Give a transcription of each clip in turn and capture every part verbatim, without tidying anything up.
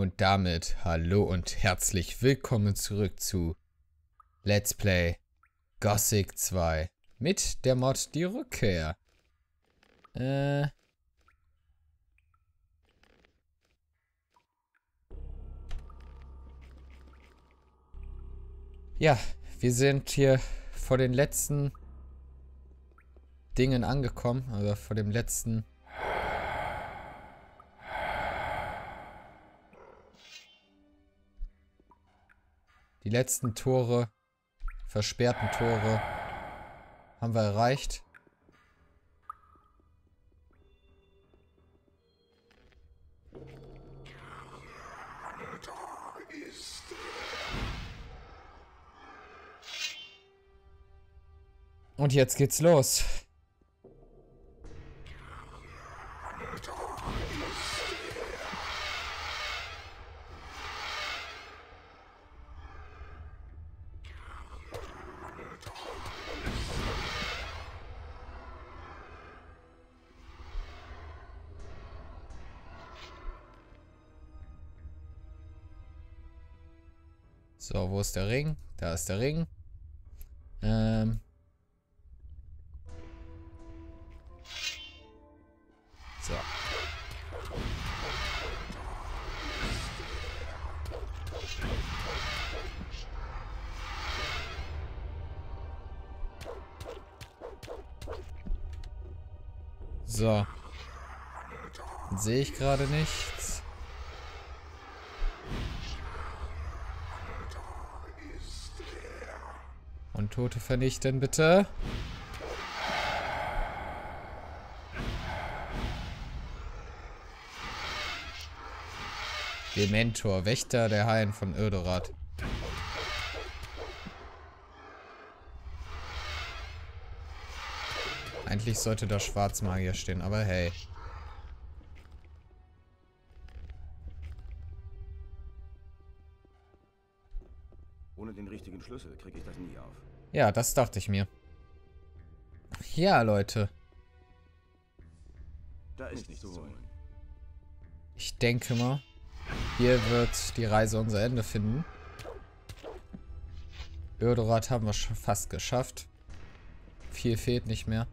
Und damit hallo und herzlich willkommen zurück zu Let's Play Gothic zwei mit der Mod Die Rückkehr. Äh... Ja, wir sind hier vor den letzten Dingen angekommen, also vor dem letzten... Die letzten Tore, versperrten Tore, haben wir erreicht. Und jetzt geht's los. So, wo ist der Ring? Da ist der Ring. Ähm. So. So. Sehe ich gerade nichts. Und Tote vernichten, bitte. Dementor, Wächter der Haien von Irdorat. Eigentlich sollte da Schwarzmagier stehen, aber hey. Ohne den richtigen Schlüssel kriege ich das nie auf. Ja, das dachte ich mir. Ja, Leute. Da ist nichts zu holen. Ich denke mal, hier wird die Reise unser Ende finden. Irdorat haben wir schon fast geschafft. Viel fehlt nicht mehr.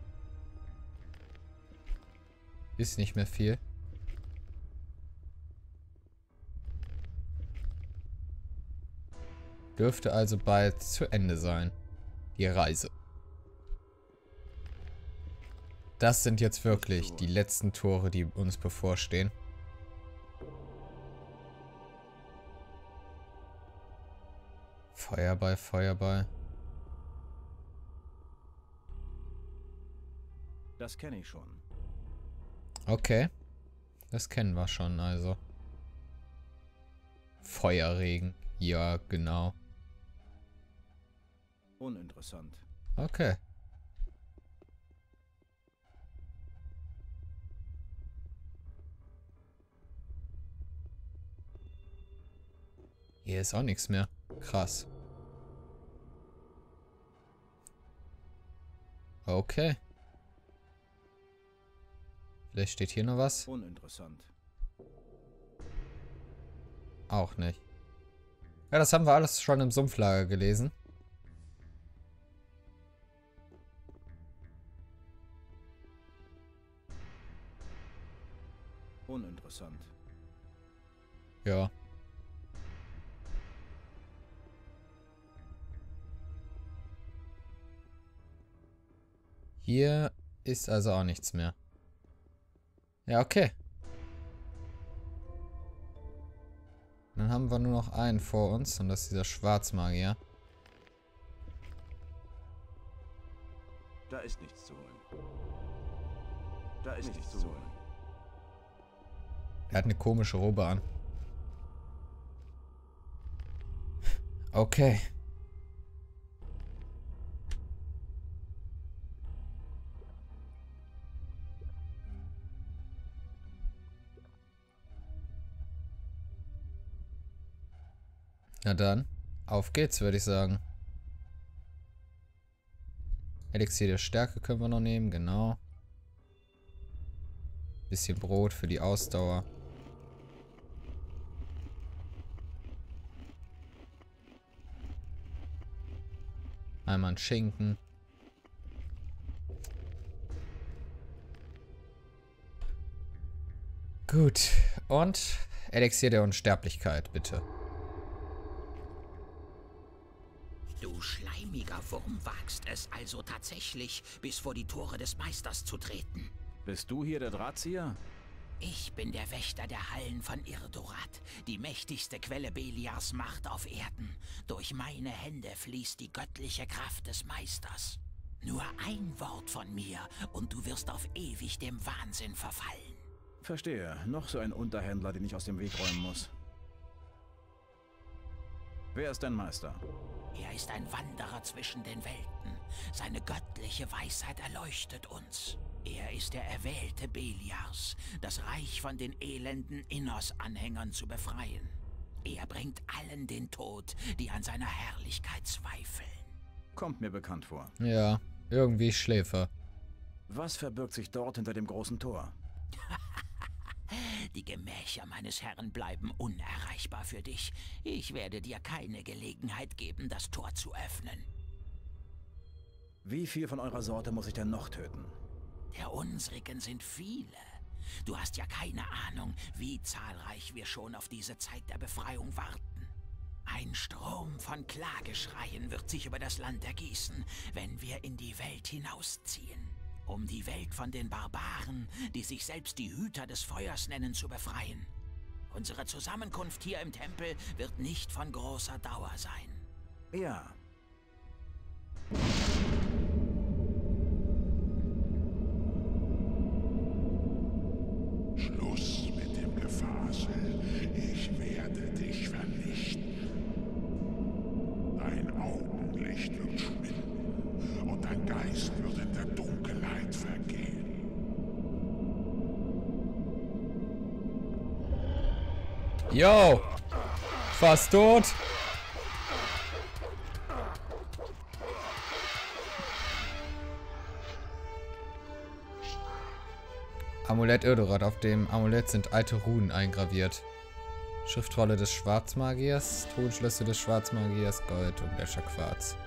Ist nicht mehr viel. Dürfte also bald zu Ende sein. Die Reise. Das sind jetzt wirklich die letzten Tore, die uns bevorstehen. Feuerball, Feuerball. Das kenne ich schon. Okay. Das kennen wir schon, also. Feuerregen. Ja, genau. Uninteressant. Okay. Hier ist auch nichts mehr. Krass. Okay. Vielleicht steht hier noch was. Uninteressant. Auch nicht. Ja, das haben wir alles schon im Sumpflager gelesen. Uninteressant. Ja. Hier ist also auch nichts mehr. Ja, okay. Dann haben wir nur noch einen vor uns und das ist dieser Schwarzmagier. Da ist nichts zu holen. Da ist nichts zu holen. Er hat eine komische Robe an. Okay. Na dann, auf geht's, würde ich sagen. Elixier der Stärke können wir noch nehmen, genau. Bisschen Brot für die Ausdauer. einmal einen Schinken. Gut. Und Elixier der Unsterblichkeit, bitte. Du schleimiger Wurm wagst es also tatsächlich, bis vor die Tore des Meisters zu treten. Bist du hier der Drahtzieher? Ich bin der Wächter der Hallen von Irdorat, die mächtigste Quelle Beliars Macht auf Erden. Durch meine Hände fließt die göttliche Kraft des Meisters. Nur ein Wort von mir und du wirst auf ewig dem Wahnsinn verfallen. Verstehe. Noch so ein Unterhändler, den ich aus dem Weg räumen muss. Wer ist dein Meister? Er ist ein Wanderer zwischen den Welten. Seine göttliche Weisheit erleuchtet uns. Er ist der Erwählte Beliars, das Reich von den elenden Innos-Anhängern zu befreien. Er bringt allen den Tod, die an seiner Herrlichkeit zweifeln. Kommt mir bekannt vor. Ja, irgendwie Schläfer. Was verbirgt sich dort hinter dem großen Tor? Die Gemächer meines Herrn bleiben unerreichbar für dich. Ich werde dir keine Gelegenheit geben, das Tor zu öffnen. Wie viel von eurer Sorte muss ich denn noch töten? Der unsrigen sind viele. Du hast ja keine Ahnung, wie zahlreich wir schon auf diese Zeit der Befreiung warten. Ein Strom von Klageschreien wird sich über das Land ergießen, wenn wir in die Welt hinausziehen. Um die Welt von den Barbaren, die sich selbst die Hüter des Feuers nennen, zu befreien. Unsere Zusammenkunft hier im Tempel wird nicht von großer Dauer sein. Ja. Schluss mit dem Gefasel. Ich werde dich vernichten. Dein Augenlicht wird schwinden und dein Geist wird in der Dunkelheit vergehen. Yo! Fast tot! Amulett Irdorat. Auf dem Amulett sind alte Runen eingraviert. Schriftrolle des Schwarzmagiers, Tonschlüssel des Schwarzmagiers, Gold und Gletscherquarz.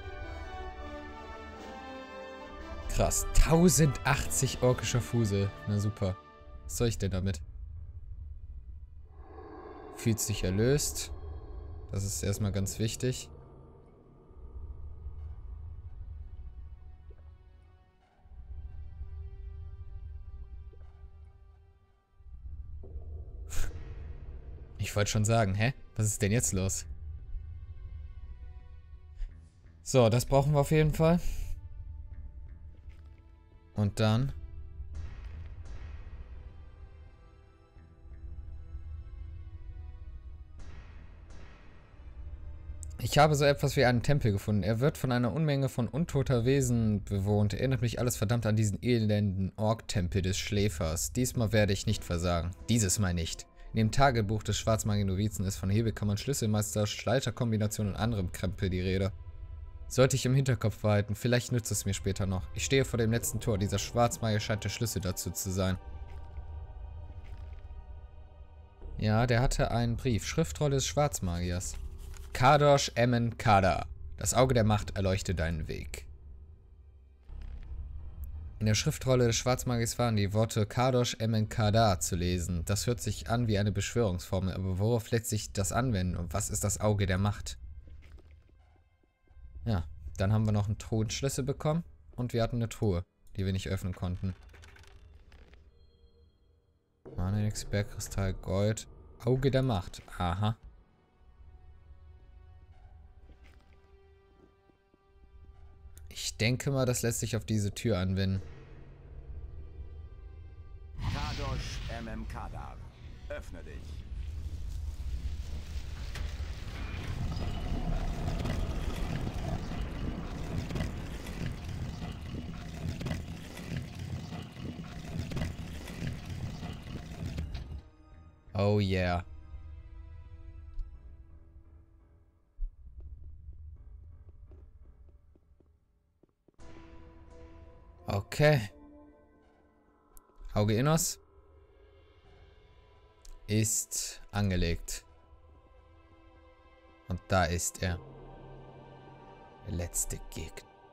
Krass. tausendachtzig orkischer Fusel. Na super. Was soll ich denn damit? Fühlt sich erlöst. Das ist erstmal ganz wichtig. Ich wollte schon sagen, hä? Was ist denn jetzt los? So, das brauchen wir auf jeden Fall. Und dann... Ich habe so etwas wie einen Tempel gefunden. Er wird von einer Unmenge von untoter Wesen bewohnt. Erinnert mich alles verdammt an diesen elenden Ork-Tempel des Schläfers. Diesmal werde ich nicht versagen. Dieses Mal nicht. In dem Tagebuch des Schwarzmagier-Novizen ist von Hebelkammern, Schlüsselmeister, Schleiterkombinationen und anderem Krempel die Rede. Sollte ich im Hinterkopf behalten, vielleicht nützt es mir später noch. Ich stehe vor dem letzten Tor, dieser Schwarzmagier scheint der Schlüssel dazu zu sein. Ja, der hatte einen Brief. Schriftrolle des Schwarzmagiers. Kadosh Emmen Kada. Das Auge der Macht erleuchte deinen Weg. In der Schriftrolle des Schwarzmagiers waren die Worte Kadosh Emmen Kada zu lesen. Das hört sich an wie eine Beschwörungsformel, aber worauf lässt sich das anwenden und was ist das Auge der Macht? Ja, dann haben wir noch einen Thronschlüssel bekommen und wir hatten eine Truhe, die wir nicht öffnen konnten. Manix, Bergkristall, Gold, Auge der Macht. Aha. Ich denke mal, das lässt sich auf diese Tür anwenden. Kadosh Emmen Kada. Öffne dich. Oh yeah. Okay. Auge Innos ist angelegt. Und da ist er. Der letzte Gegner.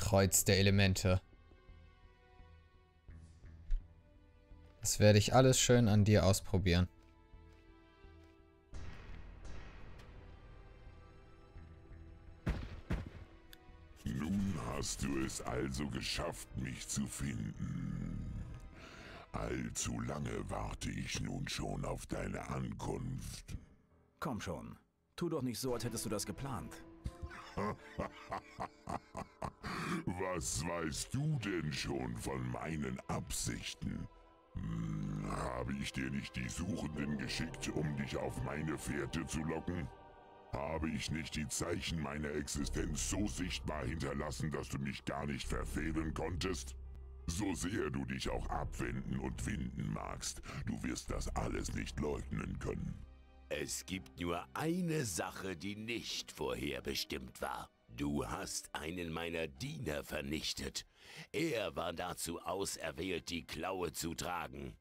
Kreuz der Elemente. Das werde ich alles schön an dir ausprobieren. Nun hast du es also geschafft, mich zu finden. Allzu lange warte ich nun schon auf deine Ankunft. Komm schon. Tu doch nicht so, als hättest du das geplant. Was weißt du denn schon von meinen Absichten? Hm, habe ich dir nicht die Suchenden geschickt, um dich auf meine Fährte zu locken? Habe ich nicht die Zeichen meiner Existenz so sichtbar hinterlassen, dass du mich gar nicht verfehlen konntest? So sehr du dich auch abwenden und winden magst, du wirst das alles nicht leugnen können. Es gibt nur eine Sache, die nicht vorherbestimmt war. Du hast einen meiner Diener vernichtet. Er war dazu auserwählt, die Klaue zu tragen.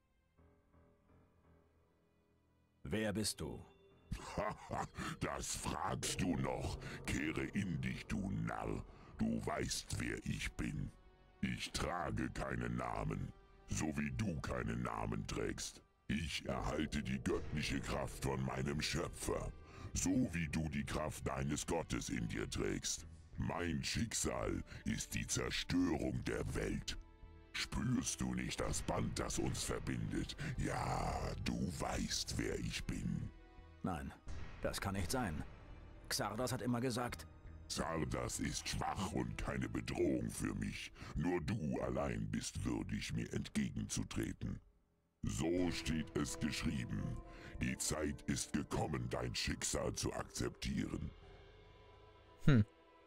Wer bist du? Haha, das fragst du noch. Kehre in dich, du Narr. Du weißt, wer ich bin. Ich trage keinen Namen, so wie du keinen Namen trägst. Ich erhalte die göttliche Kraft von meinem Schöpfer, so wie du die Kraft deines Gottes in dir trägst. Mein Schicksal ist die Zerstörung der Welt. Spürst du nicht das Band, das uns verbindet? Ja, du weißt, wer ich bin. Nein, das kann nicht sein. Xardas hat immer gesagt... Xardas ist schwach und keine Bedrohung für mich. Nur du allein bist würdig, mir entgegenzutreten. So steht es geschrieben. Die Zeit ist gekommen, dein Schicksal zu akzeptieren. Hm.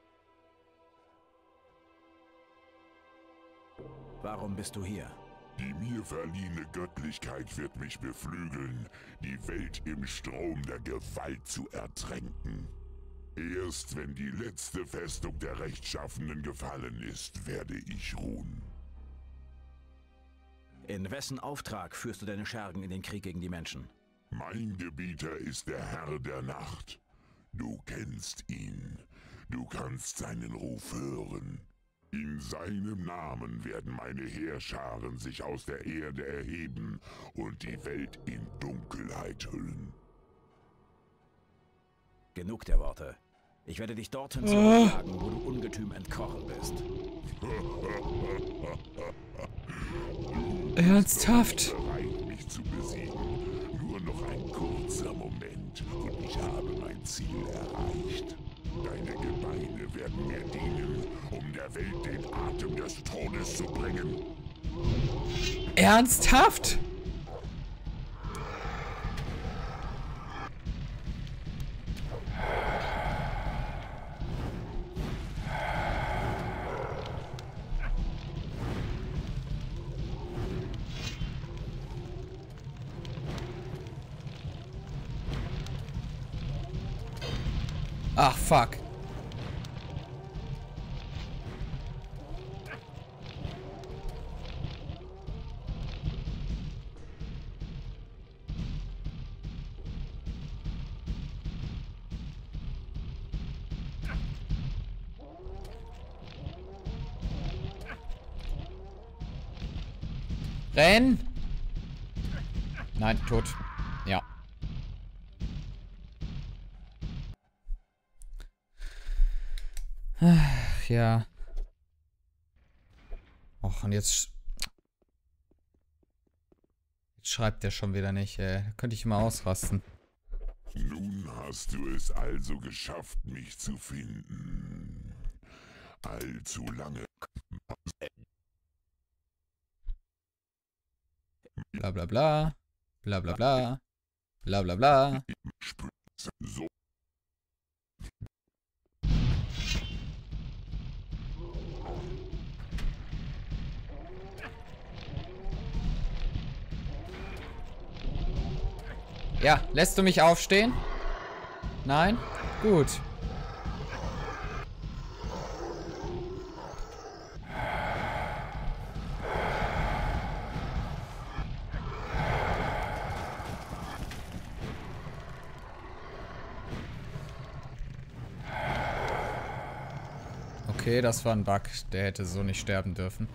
Warum bist du hier? Die mir verliehene Göttlichkeit wird mich beflügeln, die Welt im Strom der Gewalt zu ertränken. Erst wenn die letzte Festung der Rechtschaffenen gefallen ist, werde ich ruhen. In wessen Auftrag führst du deine Schergen in den Krieg gegen die Menschen? Mein Gebieter ist der Herr der Nacht. Du kennst ihn. Du kannst seinen Ruf hören. In seinem Namen werden meine Heerscharen sich aus der Erde erheben und die Welt in Dunkelheit hüllen. Genug der Worte. Ich werde dich dorthin zurückjagen, wo du Ungetüm entkochen bist. Ernsthaft? Bereit, mich zu besiegen. Nur noch ein kurzer Moment und ich habe mein Ziel erreicht. Deine Gebeine werden mir dienen, um der Welt den Atem des Todes zu bringen. Ernsthaft? Ach, fuck. Renn! Nein, tot. Ja. Ach, ja. Och, und jetzt... Jetzt schreibt der schon wieder nicht, ey. Da könnte ich mal ausrasten. Nun hast du es also geschafft, mich zu finden. Allzu lange... Bla bla bla. Bla bla bla. Bla bla bla. So. Ja, lässt du mich aufstehen? Nein? Gut. Okay, das war ein Bug. Der hätte so nicht sterben dürfen.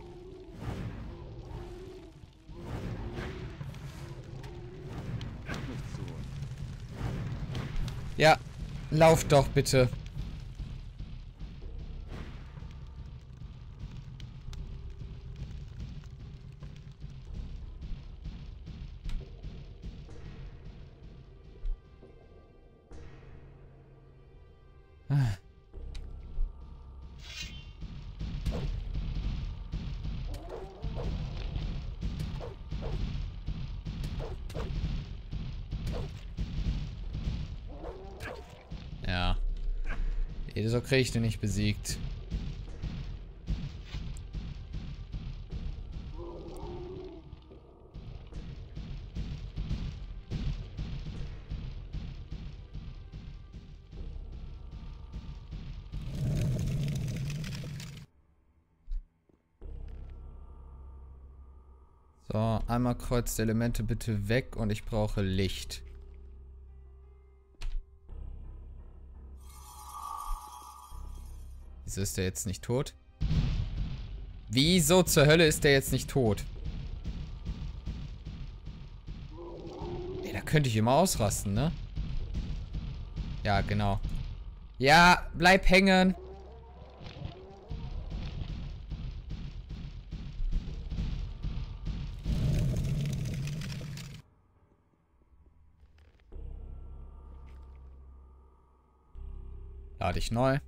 Ja, lauf doch bitte. Ja. So kriege ich den nicht besiegt. So, einmal Kreuz der Elemente bitte weg und ich brauche Licht. Wieso ist der jetzt nicht tot? Wieso zur Hölle ist der jetzt nicht tot? Ey, da könnte ich immer ausrasten, ne? Ja, genau. Ja, bleib hängen. Lade ich neu.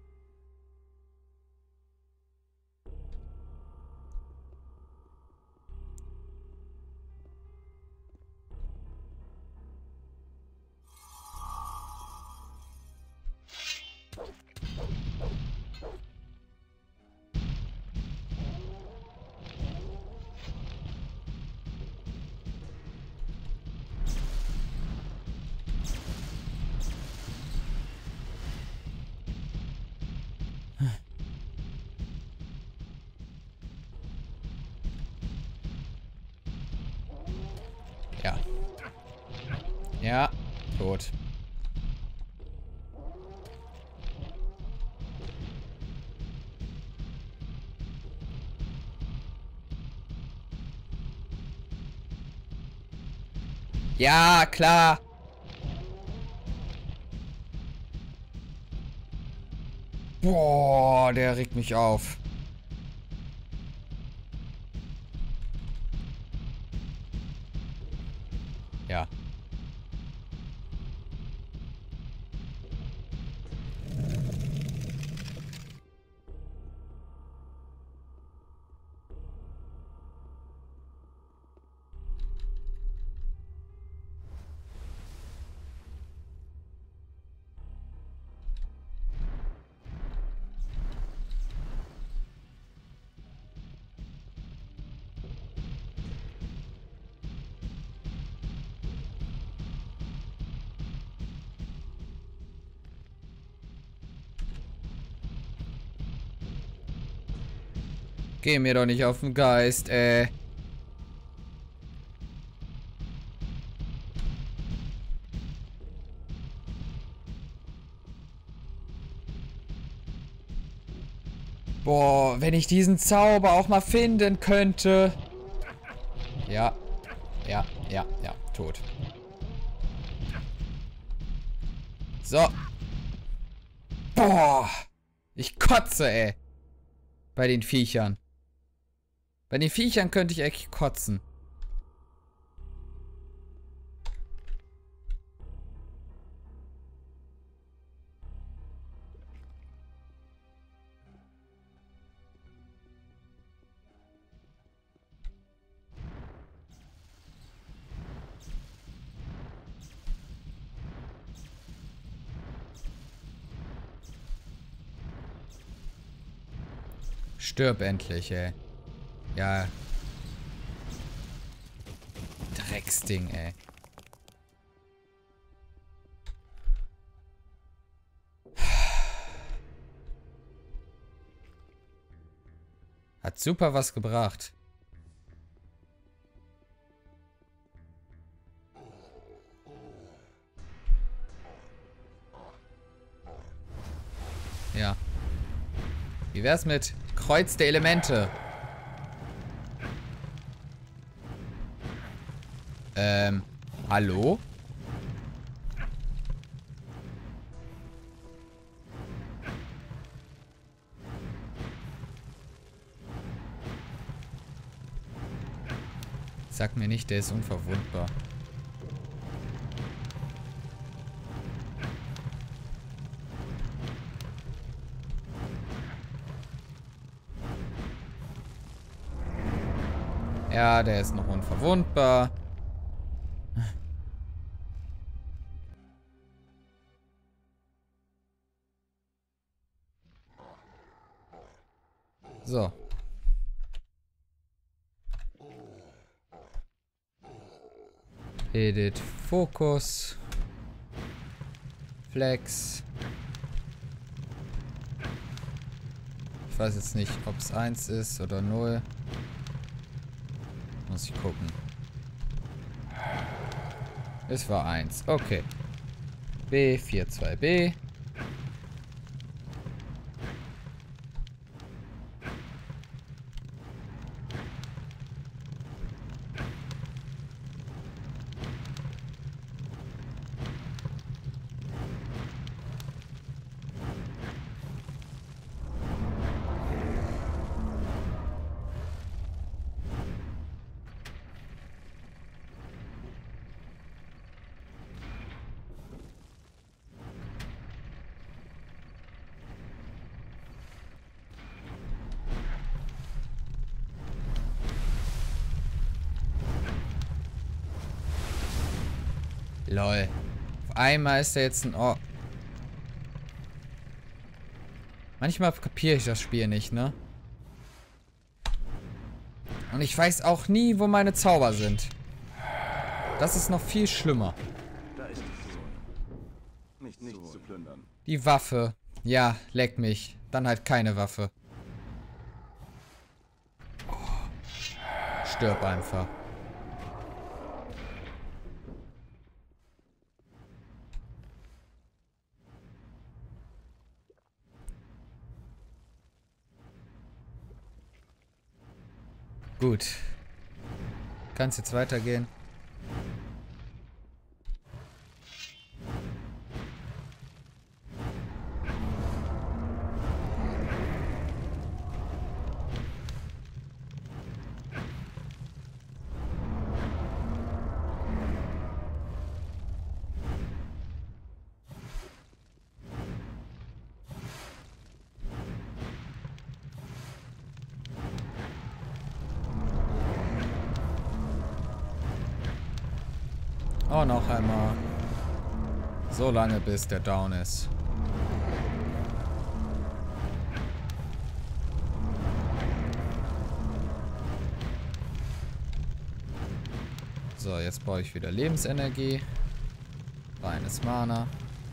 Ja. Ja, tot. Ja, klar. Boah, der regt mich auf. Ja. Geh mir doch nicht auf den Geist, ey. Boah, wenn ich diesen Zauber auch mal finden könnte. Ja, ja, ja, ja, tot. So. Boah. Ich kotze, ey. Bei den Viechern. Bei den Viechern könnte ich echt kotzen. Stirb endlich, ey. Ja. Drecksding, ey. Hat super was gebracht. Ja. Wie wär's mit Kreuz der Elemente? Ähm, hallo? Sag mir nicht, der ist unverwundbar. Ja, der ist noch unverwundbar. So. Edit, Fokus. Flex. Ich weiß jetzt nicht, ob es eins ist oder null. Muss ich gucken. Es war eins. Okay. B vier zwei B. Lol. Auf einmal ist er jetzt ein Ork. Manchmal kapiere ich das Spiel nicht, ne? Und ich weiß auch nie, wo meine Zauber sind. Das ist noch viel schlimmer. Da ist nichts zu holen. Nichts, nichts zu plündern. Die Waffe. Ja, leck mich. Dann halt keine Waffe. Oh. Stirb einfach. Gut. Kann es jetzt weitergehen? Oh, noch einmal. So lange, bis der down ist. So, jetzt brauche ich wieder Lebensenergie. Reines Mana.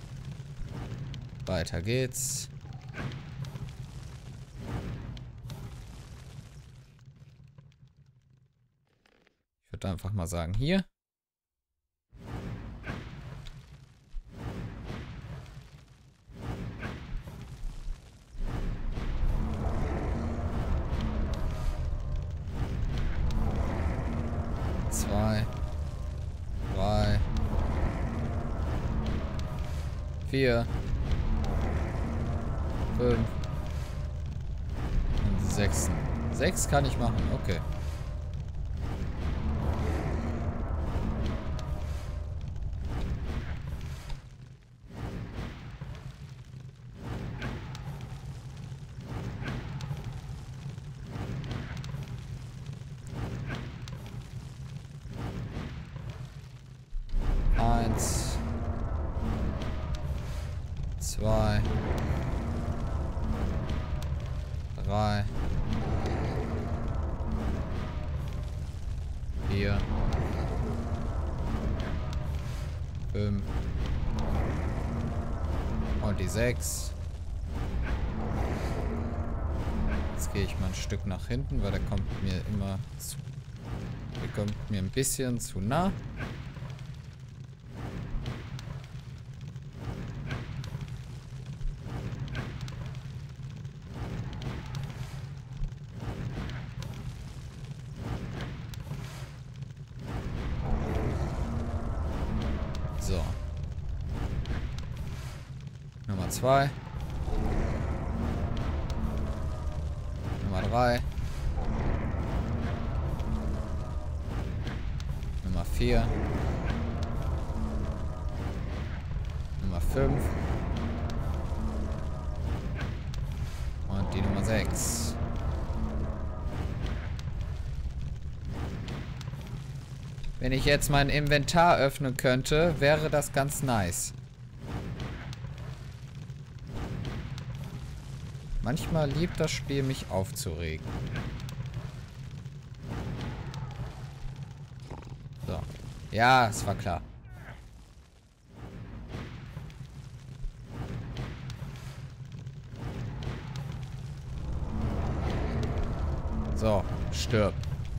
Weiter geht's. Ich würde einfach mal sagen, hier. Zwei, drei, vier, fünf und sechs. Sechs kann ich machen, okay. Eins, zwei, drei, vier, fünf und die sechs. Jetzt gehe ich mal ein Stück nach hinten, weil der kommt mir immer zu, der kommt mir ein bisschen zu nah. So. Nummer zwei. Nummer drei. Nummer vier. Nummer fünf. Und die Nummer sechs. Wenn ich jetzt mein Inventar öffnen könnte, wäre das ganz nice. Manchmal liebt das Spiel, mich aufzuregen. So. Ja, es war klar. So, stirb.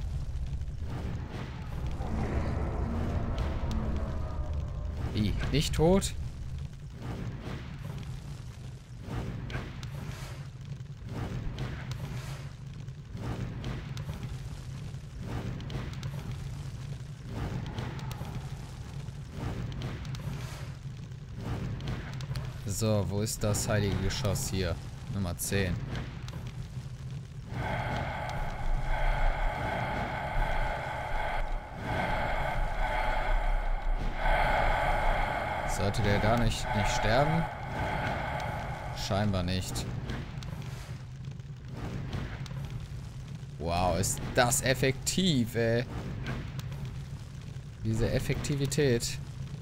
Wie? Nicht tot? So, wo ist das heilige Geschoss hier? Nummer zehn. Sollte der da nicht, nicht sterben? Scheinbar nicht. Wow, ist das effektiv, ey. Diese Effektivität.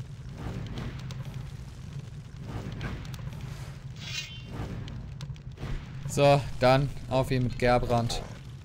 So, dann auf ihn mit Gerbrand.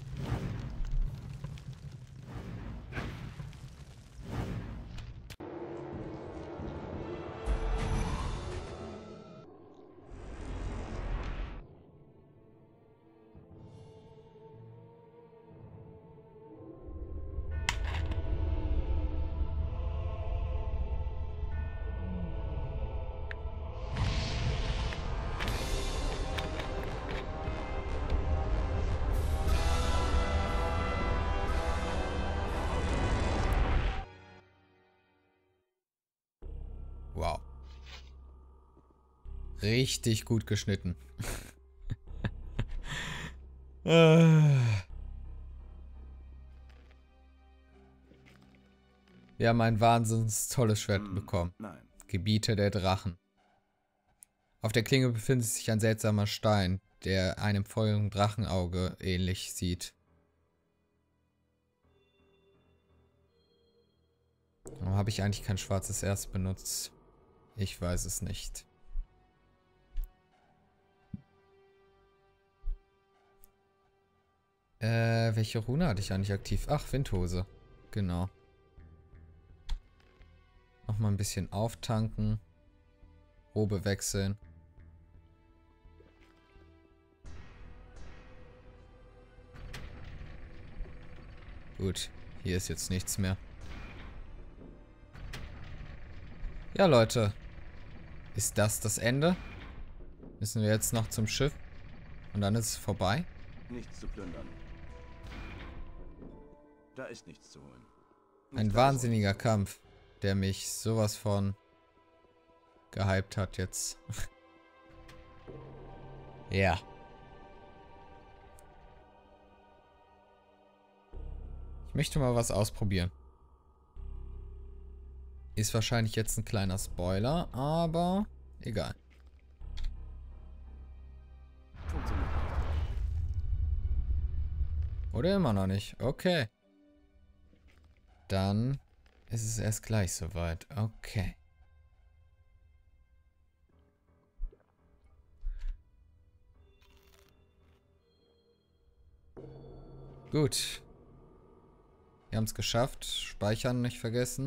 Wow. Richtig gut geschnitten. Wir haben ein wahnsinnig tolles Schwert Hm, bekommen. Nein. Gebiete der Drachen. Auf der Klinge befindet sich ein seltsamer Stein, der einem feurigen Drachenauge ähnlich sieht. Warum habe ich eigentlich kein schwarzes Erz benutzt? Ich weiß es nicht. Äh, welche Rune hatte ich eigentlich aktiv? Ach, Windhose. Genau. Nochmal ein bisschen auftanken. Robe wechseln. Gut, hier ist jetzt nichts mehr. Ja, Leute. Ist das das Ende? Müssen wir jetzt noch zum Schiff? Und dann ist es vorbei? Nichts zu plündern. Da ist nichts zu holen. Ein Nicht wahnsinniger alles. Kampf, der mich sowas von gehypt hat jetzt. Ja. Ich möchte mal was ausprobieren. Ist wahrscheinlich jetzt ein kleiner Spoiler, aber egal. Funktioniert. Oder immer noch nicht. Okay. Dann ist es erst gleich soweit. Okay. Gut. Wir haben es geschafft. Speichern nicht vergessen.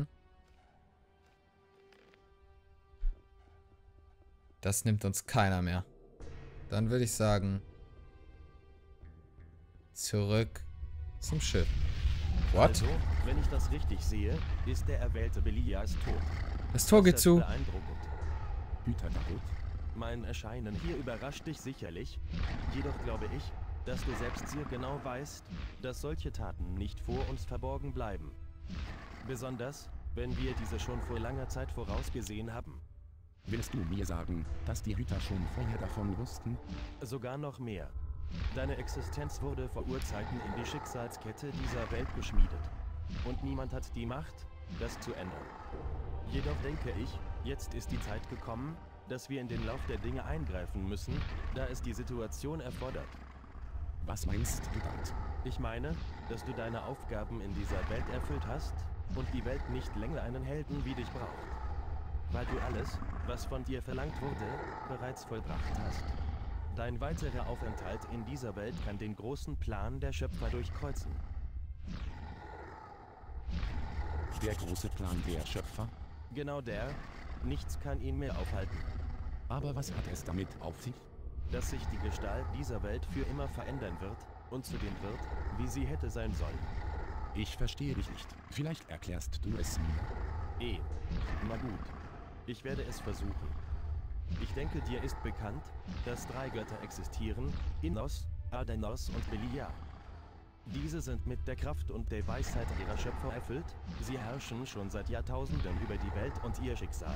Das nimmt uns keiner mehr. Dann würde ich sagen, zurück zum Schiff. What? Also, wenn ich das richtig sehe, ist der erwählte Belias tot. Das Tor geht Das ist zu. beeindruckend. Hüternarut? Mein Erscheinen hier überrascht dich sicherlich. Jedoch glaube ich, dass du selbst sehr genau weißt, dass solche Taten nicht vor uns verborgen bleiben. Besonders, wenn wir diese schon vor langer Zeit vorausgesehen haben. Willst du mir sagen, dass die Hüter schon vorher davon wussten? Sogar noch mehr. Deine Existenz wurde vor Urzeiten in die Schicksalskette dieser Welt geschmiedet. Und niemand hat die Macht, das zu ändern. Jedoch denke ich, jetzt ist die Zeit gekommen, dass wir in den Lauf der Dinge eingreifen müssen, da es die Situation erfordert. Was meinst du damit? Ich meine, dass du deine Aufgaben in dieser Welt erfüllt hast und die Welt nicht länger einen Helden wie dich braucht. Weil du alles, was von dir verlangt wurde, bereits vollbracht hast. Dein weiterer Aufenthalt in dieser Welt kann den großen Plan der Schöpfer durchkreuzen. Der große Plan der Schöpfer? Genau der. Nichts kann ihn mehr aufhalten. Aber was hat es damit auf sich? Dass sich die Gestalt dieser Welt für immer verändern wird und zu dem wird, wie sie hätte sein sollen. Ich verstehe dich nicht. Vielleicht erklärst du es mir. Eh. Na gut. Ich werde es versuchen. Ich denke, dir ist bekannt, dass drei Götter existieren: Innos, Adenos und Beliar. Diese sind mit der Kraft und der Weisheit ihrer Schöpfer erfüllt. Sie herrschen schon seit Jahrtausenden über die Welt und ihr Schicksal.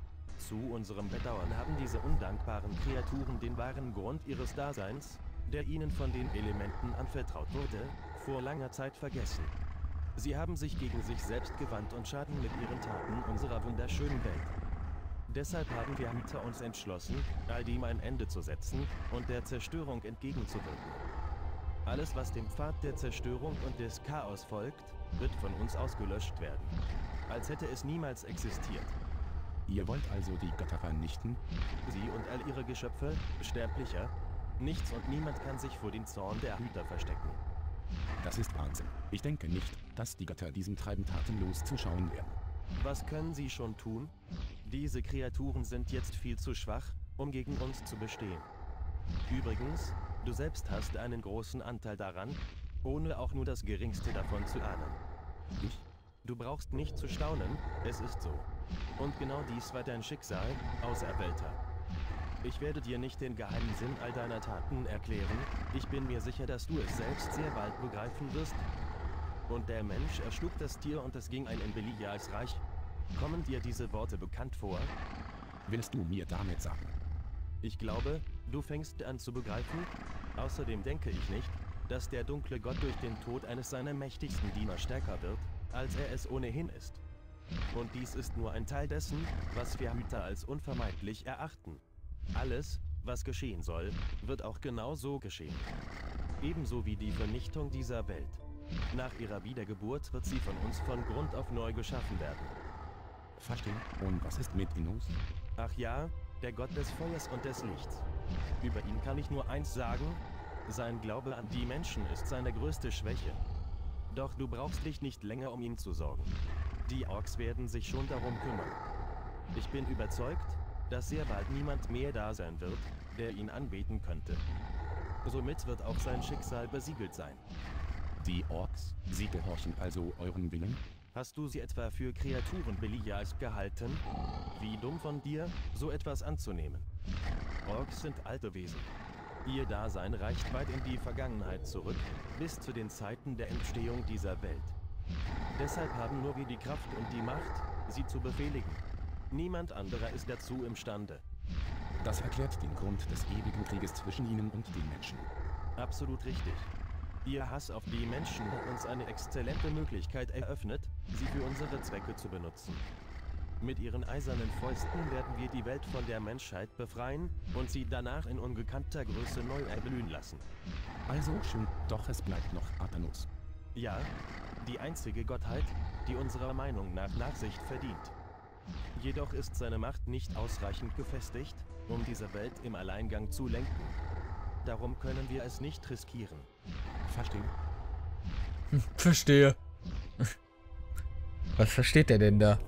Zu unserem Bedauern haben diese undankbaren Kreaturen den wahren Grund ihres Daseins, der ihnen von den Elementen anvertraut wurde, vor langer Zeit vergessen. Sie haben sich gegen sich selbst gewandt und schaden mit ihren Taten unserer wunderschönen Welt. Deshalb haben wir hinter uns entschlossen, all dem ein Ende zu setzen und der Zerstörung entgegenzuwirken. Alles, was dem Pfad der Zerstörung und des Chaos folgt, wird von uns ausgelöscht werden. Als hätte es niemals existiert. Ihr wollt also die Götter vernichten? Sie und all ihre Geschöpfe, Sterblicher. Nichts und niemand kann sich vor dem Zorn der Hüter verstecken. Das ist Wahnsinn. Ich denke nicht, dass die Götter diesem Treiben tatenlos zuschauen werden. Was können sie schon tun? Diese Kreaturen sind jetzt viel zu schwach, um gegen uns zu bestehen. Übrigens, du selbst hast einen großen Anteil daran, ohne auch nur das Geringste davon zu ahnen. Ich? Du brauchst nicht zu staunen, es ist so. Und genau dies war dein Schicksal, Auserwählter. Ich werde dir nicht den geheimen Sinn all deiner Taten erklären. Ich bin mir sicher, dass du es selbst sehr bald begreifen wirst. Und der Mensch erschlug das Tier und es ging ein in Beliars Reich. Kommen dir diese Worte bekannt vor? Willst du mir damit sagen? Ich glaube, du fängst an zu begreifen. Außerdem denke ich nicht, dass der dunkle Gott durch den Tod eines seiner mächtigsten Diener stärker wird, als er es ohnehin ist. Und dies ist nur ein Teil dessen, was wir Hüter als unvermeidlich erachten. Alles, was geschehen soll, wird auch genau so geschehen. Ebenso wie die Vernichtung dieser Welt. Nach ihrer Wiedergeburt wird sie von uns von Grund auf neu geschaffen werden. Verstehe. Und was ist mit Innos? Ach ja, der Gott des Feuers und des Lichts. Über ihn kann ich nur eins sagen: Sein Glaube an die Menschen ist seine größte Schwäche. Doch du brauchst dich nicht länger um ihn zu sorgen. Die Orks werden sich schon darum kümmern. Ich bin überzeugt, dass sehr bald niemand mehr da sein wird, der ihn anbeten könnte. Somit wird auch sein Schicksal besiegelt sein. Die Orks, sie gehorchen also euren Willen? Hast du sie etwa für Kreaturen Beliars gehalten? Wie dumm von dir, so etwas anzunehmen. Orks sind alte Wesen. Ihr Dasein reicht weit in die Vergangenheit zurück, bis zu den Zeiten der Entstehung dieser Welt. Deshalb haben nur wir die Kraft und die Macht, sie zu befehligen. Niemand anderer ist dazu imstande. Das erklärt den Grund des ewigen Krieges zwischen ihnen und den Menschen. Absolut richtig. Ihr Hass auf die Menschen hat uns eine exzellente Möglichkeit eröffnet, sie für unsere Zwecke zu benutzen. Mit ihren eisernen Fäusten werden wir die Welt von der Menschheit befreien und sie danach in ungekannter Größe neu erblühen lassen. Also schön, doch es bleibt noch Athenos. Ja, die einzige Gottheit, die unserer Meinung nach Nachsicht verdient. Jedoch ist seine Macht nicht ausreichend gefestigt, um diese Welt im Alleingang zu lenken. Darum können wir es nicht riskieren. Verstehe. Hm, verstehe. Was versteht der denn da?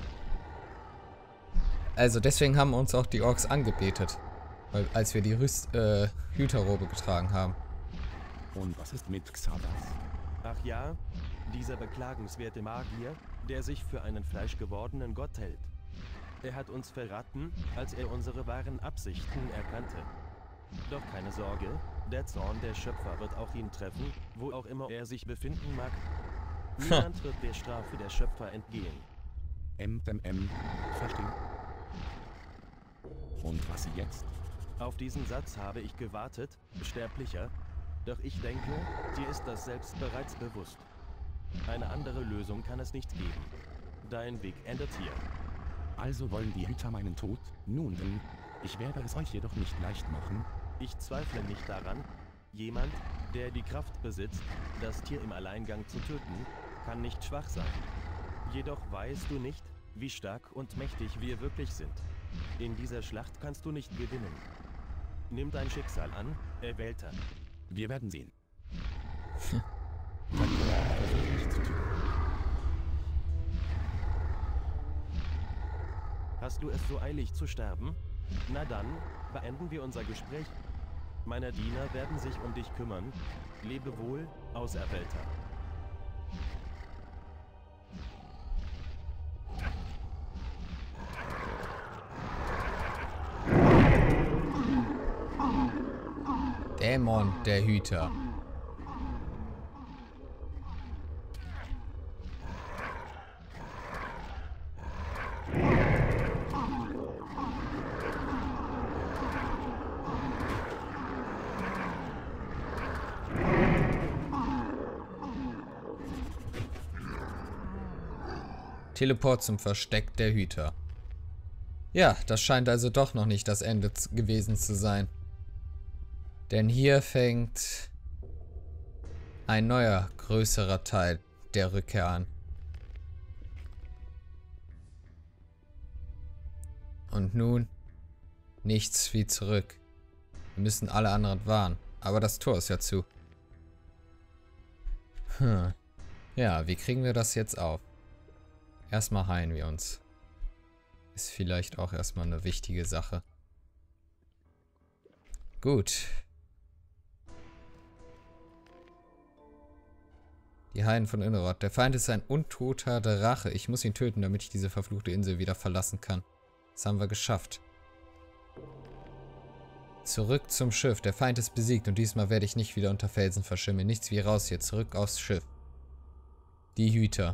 Also deswegen haben uns auch die Orks angebetet. Weil, als wir die Rüst, äh, Hüterrobe getragen haben. Und was ist mit Xardas? Ach ja, dieser beklagenswerte Magier, der sich für einen fleischgewordenen Gott hält. Er hat uns verraten, als er unsere wahren Absichten erkannte. Doch keine Sorge, der Zorn der Schöpfer wird auch ihn treffen, wo auch immer er sich befinden mag. Niemand wird der Strafe der Schöpfer entgehen. M, M, M. Verstehen? Und was jetzt? Auf diesen Satz habe ich gewartet, Sterblicher. Doch ich denke, dir ist das selbst bereits bewusst. Eine andere Lösung kann es nicht geben. Dein Weg endet hier. Also wollen die Hüter meinen Tod? Nun denn, ich werde es euch jedoch nicht leicht machen. Ich zweifle nicht daran. Jemand, der die Kraft besitzt, das Tier im Alleingang zu töten, kann nicht schwach sein. Jedoch weißt du nicht, wie stark und mächtig wir wirklich sind. In dieser Schlacht kannst du nicht gewinnen. Nimm dein Schicksal an, Erwählter. Wir werden sehen. Versuch mich zu töten. Hast du es so eilig zu sterben? Na dann, beenden wir unser Gespräch. Meine Diener werden sich um dich kümmern. Lebe wohl, Auserwählter. Dämon, der Hüter. Teleport zum Versteck der Hüter. Ja, das scheint also doch noch nicht das Ende gewesen zu sein. Denn hier fängt ein neuer, größerer Teil der Rückkehr an. Und nun nichts wie zurück. Wir müssen alle anderen warnen. Aber das Tor ist ja zu. Hm. Ja, wie kriegen wir das jetzt auf? Erstmal heilen wir uns. Ist vielleicht auch erstmal eine wichtige Sache. Gut. Die Heiden von Inneroth. Der Feind ist ein untoter Drache. Ich muss ihn töten, damit ich diese verfluchte Insel wieder verlassen kann. Das haben wir geschafft. Zurück zum Schiff. Der Feind ist besiegt und diesmal werde ich nicht wieder unter Felsen verschimmeln. Nichts wie raus hier. Zurück aufs Schiff. Die Hüter.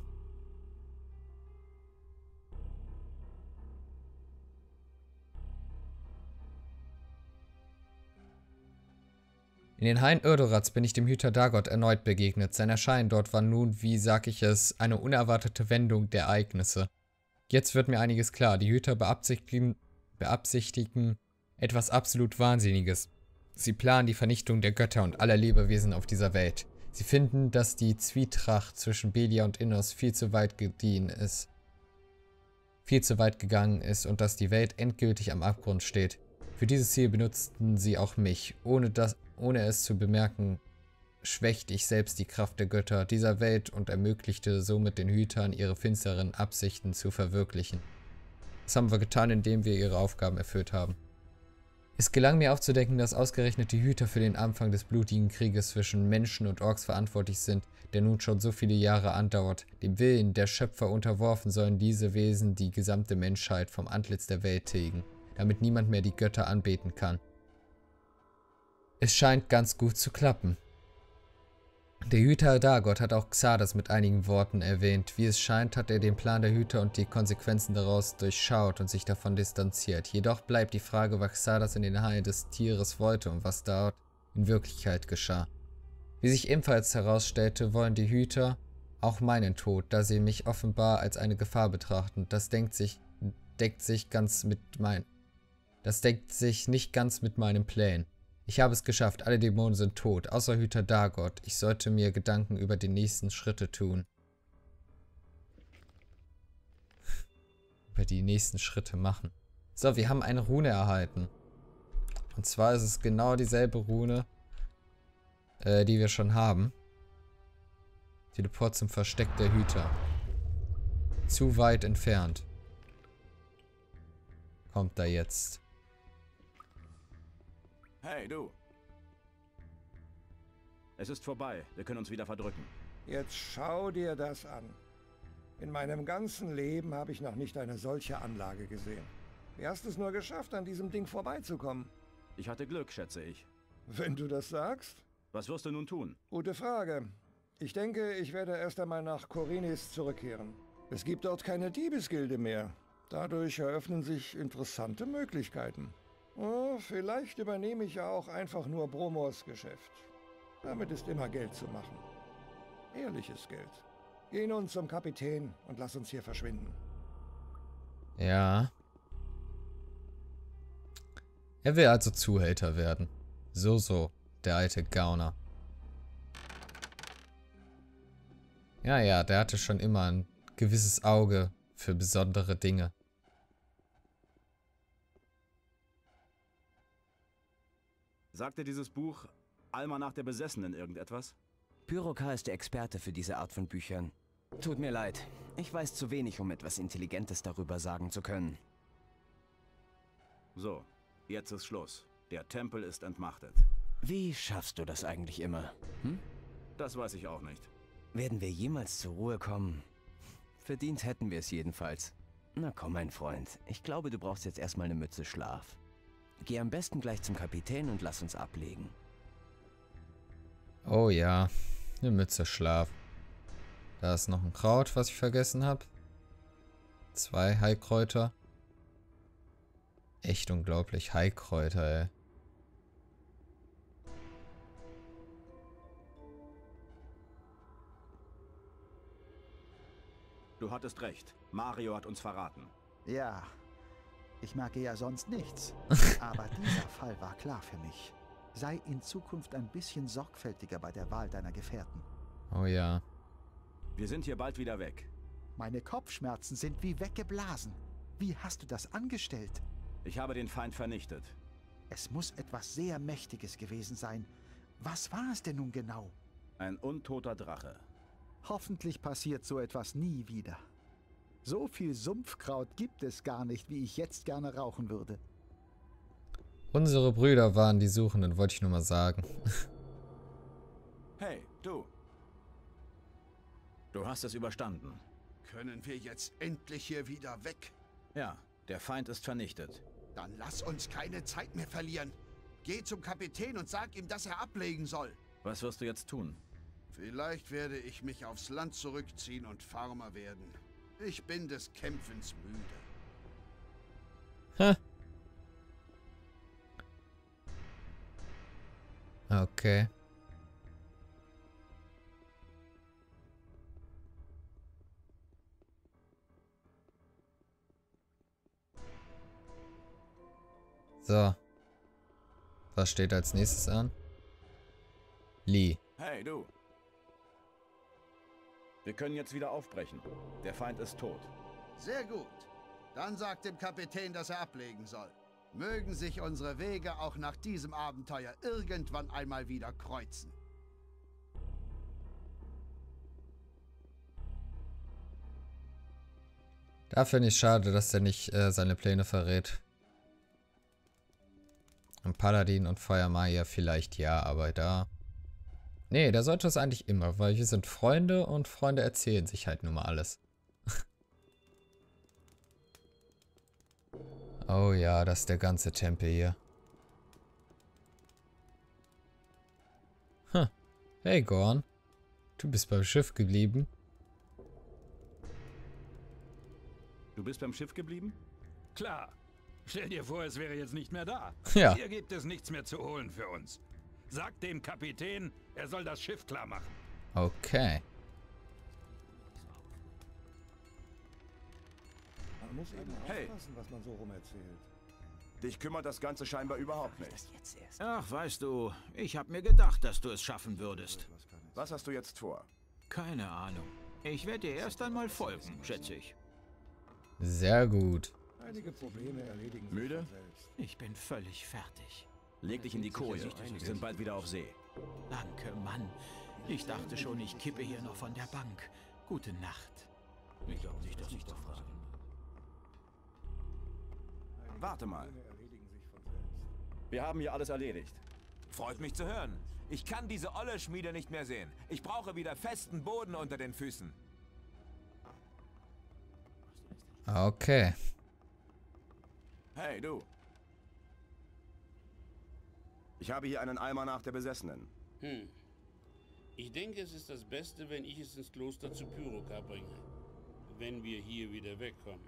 In den Hain Erdorats bin ich dem Hüter Dagot erneut begegnet. Sein Erscheinen dort war nun, wie sag ich es, eine unerwartete Wendung der Ereignisse. Jetzt wird mir einiges klar. Die Hüter beabsichtigen, beabsichtigen etwas absolut Wahnsinniges. Sie planen die Vernichtung der Götter und aller Lebewesen auf dieser Welt. Sie finden, dass die Zwietracht zwischen Belia und Innos viel zu weit gediehen ist. Viel zu weit gegangen ist und dass die Welt endgültig am Abgrund steht. Für dieses Ziel benutzten sie auch mich. Ohne, das, ohne es zu bemerken, schwächte ich selbst die Kraft der Götter dieser Welt und ermöglichte somit den Hütern, ihre finsteren Absichten zu verwirklichen. Das haben wir getan, indem wir ihre Aufgaben erfüllt haben. Es gelang mir aufzudecken, dass ausgerechnet die Hüter für den Anfang des blutigen Krieges zwischen Menschen und Orks verantwortlich sind, der nun schon so viele Jahre andauert. Dem Willen der Schöpfer unterworfen sollen diese Wesen die gesamte Menschheit vom Antlitz der Welt tilgen, damit niemand mehr die Götter anbeten kann. Es scheint ganz gut zu klappen. Der Hüter Dagot hat auch Xardas mit einigen Worten erwähnt. Wie es scheint, hat er den Plan der Hüter und die Konsequenzen daraus durchschaut und sich davon distanziert. Jedoch bleibt die Frage, was Xardas in den Haien des Tieres wollte und was dort in Wirklichkeit geschah. Wie sich ebenfalls herausstellte, wollen die Hüter auch meinen Tod, da sie mich offenbar als eine Gefahr betrachten. Das denkt sich, deckt sich ganz mit mein, das deckt sich nicht ganz mit meinen Plänen. Ich habe es geschafft, alle Dämonen sind tot, außer Hüter Dagot. Ich sollte mir Gedanken über die nächsten Schritte tun. Über die nächsten Schritte machen. So, wir haben eine Rune erhalten. Und zwar ist es genau dieselbe Rune, äh, die wir schon haben. Teleport zum Versteck der Hüter. Zu weit entfernt. Kommt da jetzt. Hey, du. Es ist vorbei. Wir können uns wieder verdrücken. Jetzt schau dir das an. In meinem ganzen Leben habe ich noch nicht eine solche Anlage gesehen. Wie hast es nur geschafft, an diesem Ding vorbeizukommen? Ich hatte Glück, schätze ich. Wenn du das sagst? Was wirst du nun tun? Gute Frage. Ich denke, ich werde erst einmal nach Khorinis zurückkehren. Es gibt dort keine Diebesgilde mehr. Dadurch eröffnen sich interessante Möglichkeiten. Oh, vielleicht übernehme ich ja auch einfach nur Bromors Geschäft. Damit ist immer Geld zu machen. Ehrliches Geld. Geh nun zum Kapitän und lass uns hier verschwinden. Ja. Er will also Zuhälter werden. So, so, der alte Gauner. Ja, ja, der hatte schon immer ein gewisses Auge für besondere Dinge. Sagt dir dieses Buch Almanach der Besessenen irgendetwas? Pyrokar ist der Experte für diese Art von Büchern. Tut mir leid, ich weiß zu wenig, um etwas Intelligentes darüber sagen zu können. So, jetzt ist Schluss. Der Tempel ist entmachtet. Wie schaffst du das eigentlich immer? Hm? Das weiß ich auch nicht. Werden wir jemals zur Ruhe kommen? Verdient hätten wir es jedenfalls. Na komm, mein Freund. Ich glaube, du brauchst jetzt erstmal eine Mütze Schlaf. Geh am besten gleich zum Kapitän und lass uns ablegen. Oh ja, eine Mütze Schlaf. Da ist noch ein Kraut, was ich vergessen habe. Zwei Heilkräuter. Echt unglaublich, Heilkräuter, ey. Du hattest recht. Mario hat uns verraten. Ja, ich merke ja sonst nichts. Aber dieser Fall war klar für mich. Sei in Zukunft ein bisschen sorgfältiger bei der Wahl deiner Gefährten. Oh ja. Wir sind hier bald wieder weg. Meine Kopfschmerzen sind wie weggeblasen. Wie hast du das angestellt? Ich habe den Feind vernichtet. Es muss etwas sehr Mächtiges gewesen sein. Was war es denn nun genau? Ein untoter Drache. Hoffentlich passiert so etwas nie wieder. So viel Sumpfkraut gibt es gar nicht, wie ich jetzt gerne rauchen würde. Unsere Brüder waren die Suchenden, wollte ich nur mal sagen. Hey, du. Du hast es überstanden. Können wir jetzt endlich hier wieder weg? Ja, der Feind ist vernichtet. Dann lass uns keine Zeit mehr verlieren. Geh zum Kapitän und sag ihm, dass er ablegen soll. Was wirst du jetzt tun? Vielleicht werde ich mich aufs Land zurückziehen und Farmer werden. Ich bin des Kämpfens müde. Hä? Okay. So. Was steht als nächstes an? Lee. Hey, du. Wir können jetzt wieder aufbrechen. Der Feind ist tot. Sehr gut. Dann sagt dem Kapitän, dass er ablegen soll. Mögen sich unsere Wege auch nach diesem Abenteuer irgendwann einmal wieder kreuzen. Da finde ich schade, dass er nicht äh, seine Pläne verrät. Und Paladin und Feuermagier vielleicht ja, aber da... Nee, der sollte es eigentlich immer, weil wir sind Freunde und Freunde erzählen sich halt nun mal alles. Oh ja, das ist der ganze Tempel hier. Hm. Hey Gorn, du bist beim Schiff geblieben. Du bist beim Schiff geblieben? Klar. Stell dir vor, es wäre jetzt nicht mehr da. Ja. Hier gibt es nichts mehr zu holen für uns. Sag dem Kapitän, er soll das Schiff klar machen. Okay. Man muss eben Hey. aufpassen, was man so rum erzählt. Dich kümmert das Ganze scheinbar überhaupt nicht. Ach, weißt du, ich hab mir gedacht, dass du es schaffen würdest. Was hast du jetzt vor? Keine Ahnung. Ich werde dir erst einmal folgen, schätze ich. Sehr gut. Einige Probleme erledigen sich Müde? von selbst. Ich bin völlig fertig. Leg dich in die Koje. Wir sind bald wieder auf See. Danke, Mann. Ich dachte schon, ich kippe hier noch von der Bank. Gute Nacht. Ich glaube nicht, dass ich da fragen. Warte mal. Probleme erledigen sich von selbst. Wir haben hier alles erledigt. Freut mich zu hören. Ich kann diese olle Schmiede nicht mehr sehen. Ich brauche wieder festen Boden unter den Füßen. Okay. Hey, du. Ich habe hier einen Almanach der Besessenen. Hm. Ich denke, es ist das Beste, wenn ich es ins Kloster zu Pyrokar bringe. wenn wir hier wieder wegkommen.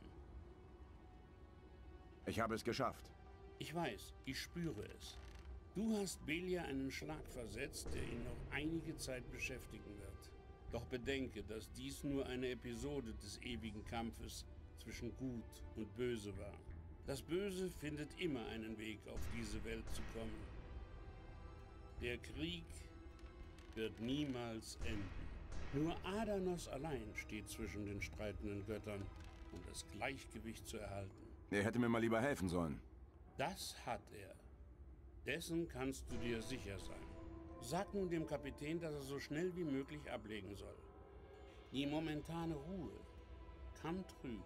Ich habe es geschafft. Ich weiß, ich spüre es. Du hast Belia einen Schlag versetzt, der ihn noch einige Zeit beschäftigen wird. Doch bedenke, dass dies nur eine Episode des ewigen Kampfes zwischen Gut und Böse war. Das Böse findet immer einen Weg, auf diese Welt zu kommen. Der Krieg wird niemals enden. Nur Adanos allein steht zwischen den streitenden Göttern, um das Gleichgewicht zu erhalten. Er hätte mir mal lieber helfen sollen. Das hat er. Dessen kannst du dir sicher sein. Sag nun dem Kapitän, dass er so schnell wie möglich ablegen soll. Die momentane Ruhe kann trügen.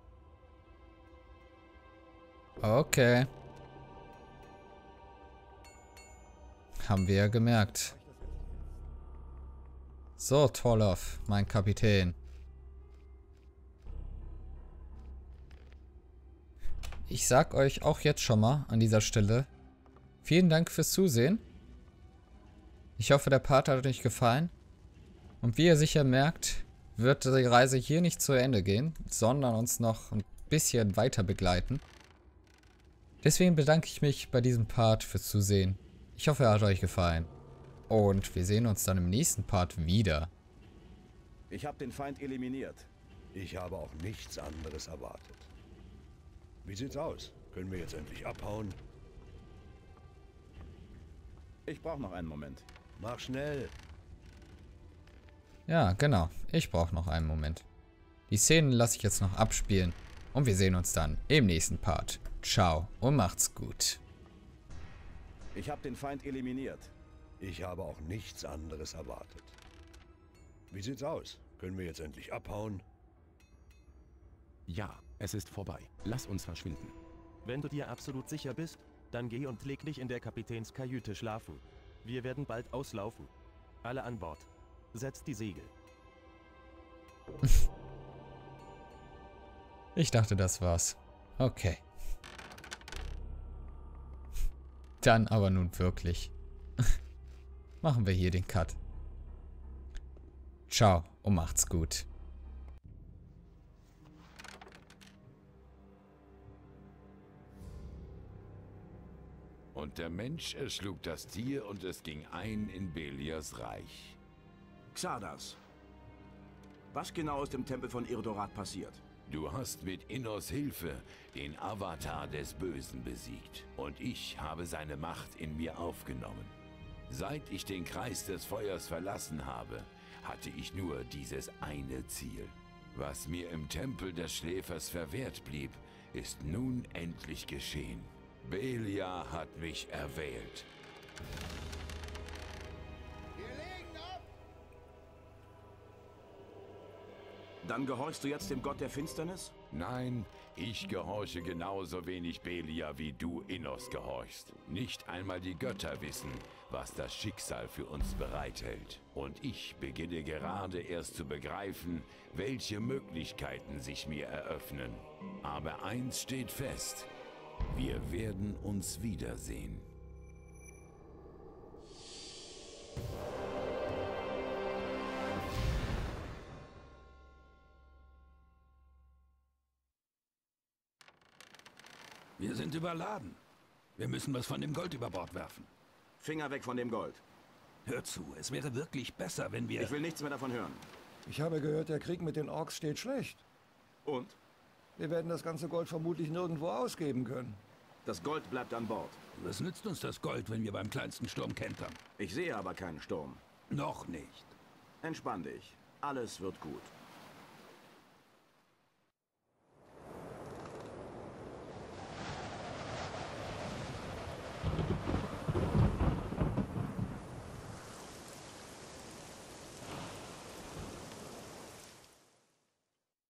Okay. Haben wir ja gemerkt. So, Torloff, mein Kapitän. Ich sag euch auch jetzt schon mal an dieser Stelle, vielen Dank fürs Zusehen. Ich hoffe, der Part hat euch gefallen. Und wie ihr sicher merkt, wird die Reise hier nicht zu Ende gehen, sondern uns noch ein bisschen weiter begleiten. Deswegen bedanke ich mich bei diesem Part fürs Zusehen. Ich hoffe, er hat euch gefallen. Und wir sehen uns dann im nächsten Part wieder. Ich habe den Feind eliminiert. Ich habe auch nichts anderes erwartet. Wie sieht's aus? Können wir jetzt endlich abhauen? Ich brauche noch einen Moment. Mach schnell. Ja, genau. Ich brauche noch einen Moment. Die Szenen lasse ich jetzt noch abspielen. Und wir sehen uns dann im nächsten Part. Ciao und macht's gut. Ich habe den Feind eliminiert. Ich habe auch nichts anderes erwartet. Wie sieht's aus? Können wir jetzt endlich abhauen? Ja, es ist vorbei. Lass uns verschwinden. Wenn du dir absolut sicher bist, dann geh und leg dich in der Kapitänskajüte schlafen. Wir werden bald auslaufen. Alle an Bord. Setzt die Segel. Ich dachte, das war's. Okay. Dann aber nun wirklich. Machen wir hier den Cut. Ciao und macht's gut. Und der Mensch erschlug das Tier und es ging ein in Belias Reich. Xardas. Was genau ist im Tempel von Irdorat passiert? Du hast mit Innos Hilfe den Avatar des Bösen besiegt. Und ich habe seine Macht in mir aufgenommen. Seit ich den Kreis des Feuers verlassen habe, hatte ich nur dieses eine Ziel. Was mir im Tempel des Schläfers verwehrt blieb, ist nun endlich geschehen. Belia hat mich erwählt. Dann gehorchst du jetzt dem Gott der Finsternis? Nein, ich gehorche genauso wenig Belia, wie du Innos gehorchst. Nicht einmal die Götter wissen, was das Schicksal für uns bereithält. Und ich beginne gerade erst zu begreifen, welche Möglichkeiten sich mir eröffnen. Aber eins steht fest: Wir werden uns wiedersehen. Wir sind überladen. Wir müssen was von dem Gold über Bord werfen. Finger weg von dem Gold. Hör zu, es wäre wirklich besser, wenn wir... Ich will nichts mehr davon hören. Ich habe gehört, der Krieg mit den Orks steht schlecht. Und? Wir werden das ganze Gold vermutlich nirgendwo ausgeben können. Das Gold bleibt an Bord. Was nützt uns das Gold, wenn wir beim kleinsten Sturm kentern? Ich sehe aber keinen Sturm. Noch nicht. Entspann dich. Alles wird gut.